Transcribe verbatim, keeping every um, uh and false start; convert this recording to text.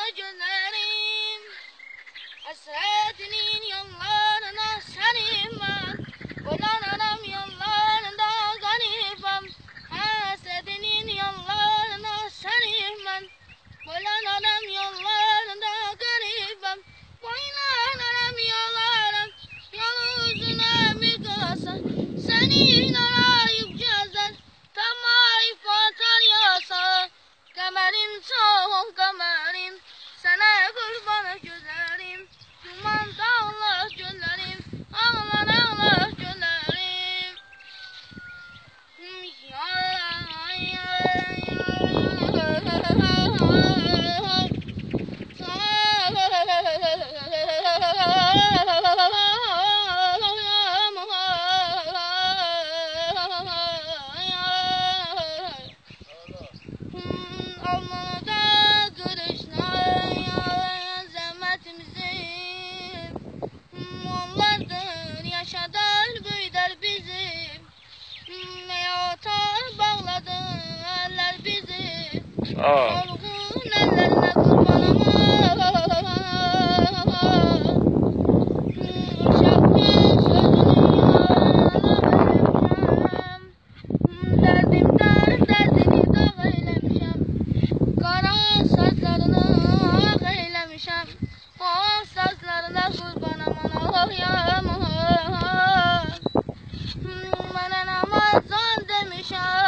gözlerim, hasretinin yollarına serim ben. Dolanırım yollarında garibim, hasretinin yollarına serim ben. Dolanırım yollarında garibim, boylanırım yollarım, yol uzuna mi kalsın, senin arayıp gezer, tamayıp atar yasa. Kamerim soğuk kamerim, sana kurban gözlerim, duman dağlar gözlerim, ağlar ağlar gözlerim. Ya ya yaşadır büyüdür bizim, hayata bağladı eller bizi. Solgun ellerine kurbanım, uşaklığın sözünü yalamışam, derdimden derdini dağ eylemişem, kara saçlarını ak eylemişem, o saçlarına kurbanım oh yağmur. Bana namazdan demişem,